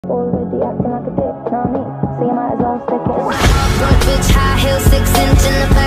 Already acting like a dick, know me? So you might as well stick it. Broke bitch, high heel, 6 inch in the